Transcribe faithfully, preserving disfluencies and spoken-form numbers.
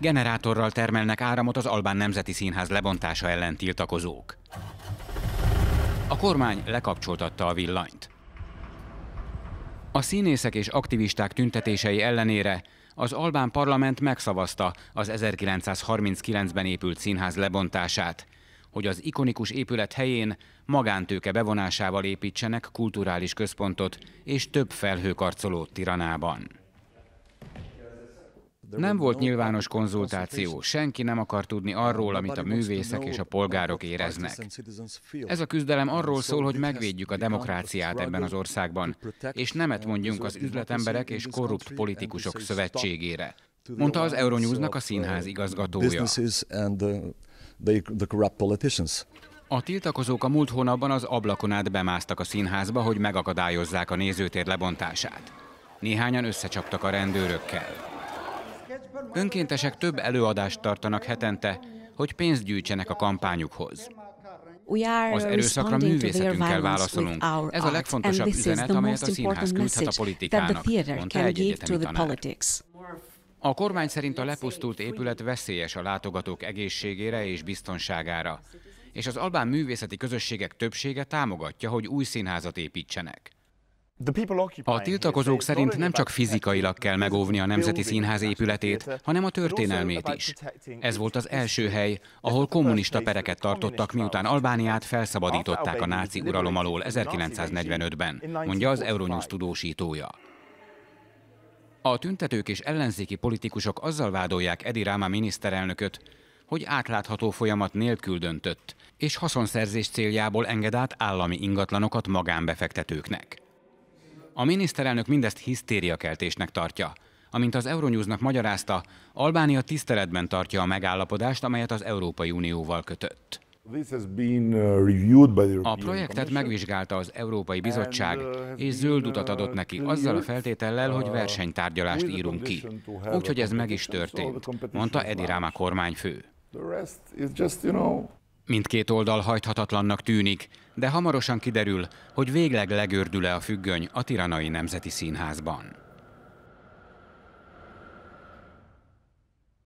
Generátorral termelnek áramot az Albán Nemzeti Színház lebontása ellen tiltakozók. A kormány lekapcsoltatta a villanyt. A színészek és aktivisták tüntetései ellenére az albán parlament megszavazta az ezerkilencszázharminckilencben épült színház lebontását, hogy az ikonikus épület helyén magántőke bevonásával építsenek kulturális központot és több felhőkarcolót Tiranában. Nem volt nyilvános konzultáció, senki nem akar tudni arról, amit a művészek és a polgárok éreznek. Ez a küzdelem arról szól, hogy megvédjük a demokráciát ebben az országban, és nemet mondjunk az üzletemberek és korrupt politikusok szövetségére, mondta az Euronewsnak a színház igazgatója. A tiltakozók a múlt hónapban az ablakon át bemásztak a színházba, hogy megakadályozzák a nézőtér lebontását. Néhányan összecsaptak a rendőrökkel. Önkéntesek több előadást tartanak hetente, hogy pénzt gyűjtsenek a kampányukhoz. Az erőszakra művészetünkkel válaszolunk. Ez a legfontosabb üzenet, amelyet a színház küldhet a politikának, mondta egy egyetemi tanár. A kormány szerint a lepusztult épület veszélyes a látogatók egészségére és biztonságára, és az albán művészeti közösségek többsége támogatja, hogy új színházat építsenek. A tiltakozók szerint nem csak fizikailag kell megóvni a Nemzeti Színház épületét, hanem a történelmét is. Ez volt az első hely, ahol kommunista pereket tartottak, miután Albániát felszabadították a náci uralom alól ezerkilencszáznegyvenötben, mondja az Euronews tudósítója. A tüntetők és ellenzéki politikusok azzal vádolják Edi Rama miniszterelnököt, hogy átlátható folyamat nélkül döntött, és haszonszerzés céljából enged át állami ingatlanokat magánbefektetőknek. A miniszterelnök mindezt hisztériakeltésnek tartja. Amint az Euronewsnak magyarázta, Albánia tiszteletben tartja a megállapodást, amelyet az Európai Unióval kötött. A projektet megvizsgálta az Európai Bizottság, és zöld utat adott neki azzal a feltétellel, hogy versenytárgyalást írunk ki. Úgyhogy ez meg is történt, mondta Edi Rama kormányfő. Mindkét oldal hajthatatlannak tűnik, de hamarosan kiderül, hogy végleg legördül-e a függöny a tiranai Nemzeti Színházban.